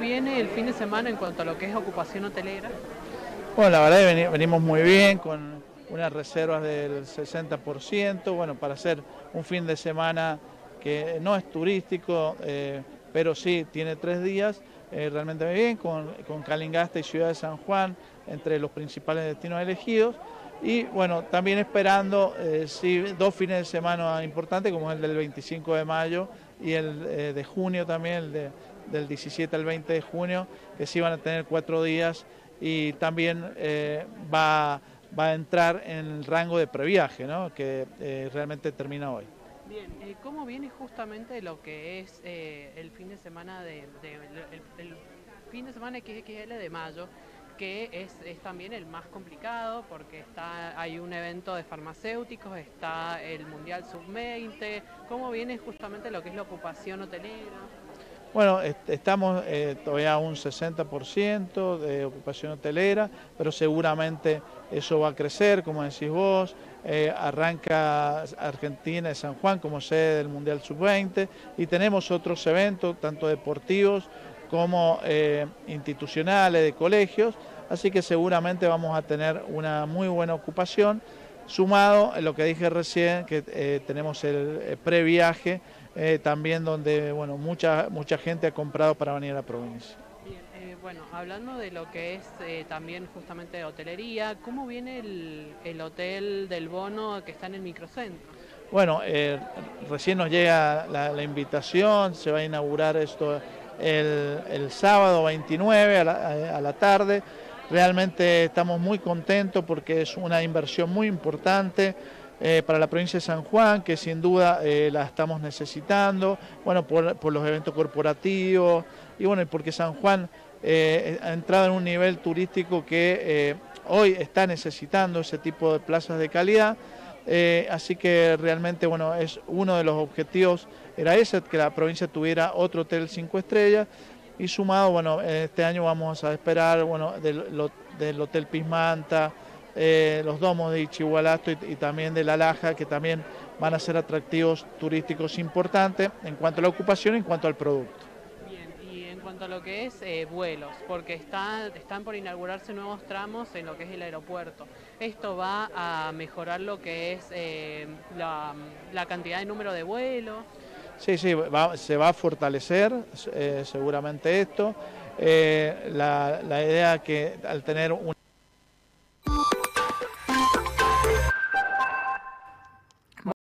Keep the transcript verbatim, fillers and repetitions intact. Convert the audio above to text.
viene el fin de semana en cuanto a lo que es ocupación hotelera? Bueno, la verdad es que venimos muy bien, con unas reservas del sesenta por ciento, bueno, para hacer un fin de semana que no es turístico, eh, pero sí tiene tres días, eh, realmente muy bien, con, con Calingasta y Ciudad de San Juan entre los principales destinos elegidos. Y bueno, también esperando eh, sí, dos fines de semana importantes, como el del veinticinco de mayo y el eh, de junio también, el de, del diecisiete al veinte de junio, que sí van a tener cuatro días y también eh, va, va a entrar en el rango de previaje, ¿no? Que eh, realmente termina hoy. Bien, eh, ¿cómo viene justamente lo que es eh, el fin de semana de, de el, el fin de semana X X L de mayo, que es, es también el más complicado porque está hay un evento de farmacéuticos, está el Mundial sub veinte? ¿Cómo viene justamente lo que es la ocupación hotelera? Bueno, est estamos eh, todavía a un sesenta por ciento de ocupación hotelera, pero seguramente eso va a crecer, como decís vos. Eh, arranca Argentina de San Juan como sede del Mundial sub veinte y tenemos otros eventos, tanto deportivos como eh, institucionales, de colegios, así que seguramente vamos a tener una muy buena ocupación, sumado a lo que dije recién, que eh, tenemos el eh, previaje, eh, también donde bueno, mucha, mucha gente ha comprado para venir a la provincia. Bien, eh, bueno, hablando de lo que es eh, también justamente de hotelería, ¿cómo viene el, el hotel del Bono que está en el microcentro? Bueno, eh, recién nos llega la, la invitación, se va a inaugurar esto el, el sábado veintinueve a la, a la tarde. Realmente estamos muy contentos porque es una inversión muy importante eh, para la provincia de San Juan, que sin duda eh, la estamos necesitando, bueno, por, por los eventos corporativos y bueno, porque San Juan eh, ha entrado en un nivel turístico que eh, hoy está necesitando ese tipo de plazas de calidad. Eh, así que realmente, bueno, es uno de los objetivos, era ese, que la provincia tuviera otro hotel cinco estrellas, y sumado, bueno, este año vamos a esperar, bueno, del, del Hotel Pismanta, eh, los domos de Ichigualasto y, y también de La Laja, que también van a ser atractivos turísticos importantes en cuanto a la ocupación y en cuanto al producto. Y en cuanto a lo que es eh, vuelos, porque está, están por inaugurarse nuevos tramos en lo que es el aeropuerto. ¿Esto va a mejorar lo que es eh, la, la cantidad de número de vuelos? Sí, sí, va, se va a fortalecer eh, seguramente esto. Eh, la, la idea que al tener un